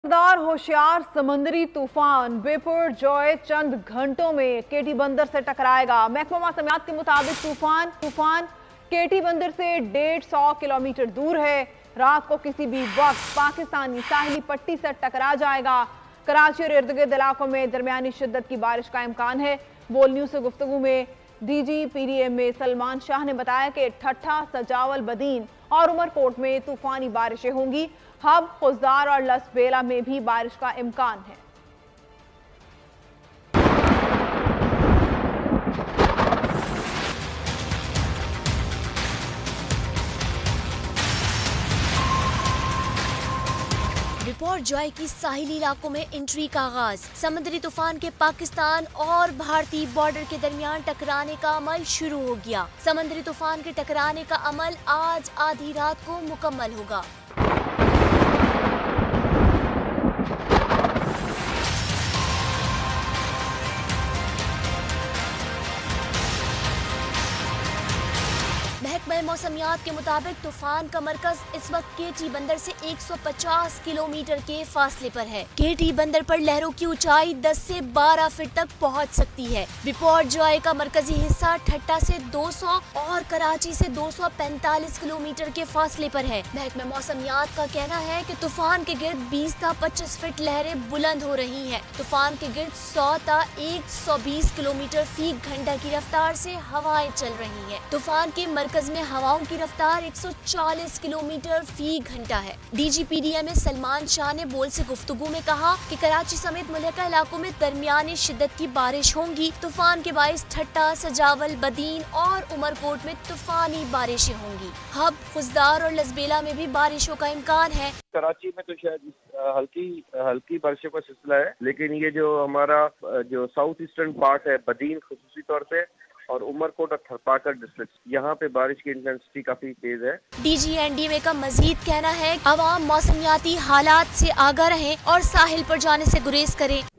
जोरदार होशियार समुद्री तूफान बिपरजॉय चंद घंटों में केटी बंदर से टकराएगा। महकमा मौसमियात के मुताबिक तूफान केटी बंदर से 150 किलोमीटर दूर है। रात को किसी भी वक्त पाकिस्तानी साहिली पट्टी से टकरा जाएगा। कराची और इर्द गिर्द इलाकों में दरमियानी शिद्दत की बारिश का इम्कान है। बोल न्यूज से गुफ्तगू में डीजी पीडीएम में सलमान शाह ने बताया कि ठट्ठा, सजावल, बदीन और उमरकोट में तूफानी बारिशें होंगी। हब, खुजदार और लसबेला में भी बारिश का इम्कान है। बिपरजॉय की साहिली इलाकों में एंट्री का आगाज। समुद्री तूफान के पाकिस्तान और भारतीय बॉर्डर के दरमियान टकराने का अमल शुरू हो गया। समुद्री तूफान के टकराने का अमल आज आधी रात को मुकम्मल होगा। महकमा मौसमियात के मुताबिक तूफान का मरकज इस वक्त केटी बंदर से 150 किलोमीटर के फासले पर है। केटी बंदर पर लहरों की ऊंचाई 10 से 12 फीट तक पहुंच सकती है। बिपरजॉय का मरकजी हिस्सा ठट्टा से 200 और कराची से 245 किलोमीटर के फासले पर है। महकमा मौसमियात का कहना है कि तूफान के गिर्द 20 से 25 फीट लहरें बुलंद हो रही हैं। तूफान के गिर्द 100 से 120 किलोमीटर फी घंटा की रफ्तार से हवाएं चल रही हैं। तूफान के मरकज में हवाओं की रफ्तार 140 किलोमीटर फी घंटा है। डीजीपीडीएम में सलमान शाह ने बोल से गुफ्तगू में कहा कि कराची समेत मुल्का इलाकों में दरमियानी शिद्दत की बारिश होंगी। तूफान के बाइस ठट्टा, सजावल, बदीन और उमरकोट में तूफानी बारिशें होंगी। हब, खुजदार और लसबेला में भी बारिशों का इम्कान है। कराची में तो शायद हल्की बारिशों का सिलसिला है, लेकिन ये जो हमारा जो साउथ ईस्टर्न पार्ट है, बदीन खुसूसी तौर पे और उमरकोट और थरपाकर डिस्ट्रिक्ट, यहाँ पे बारिश की इंटेंसिटी काफी तेज है। डीजीएनडीए का मजीद कहना है अवाम मौसमियाती हालात से आगाह रहें और साहिल पर जाने से गुरेज करें।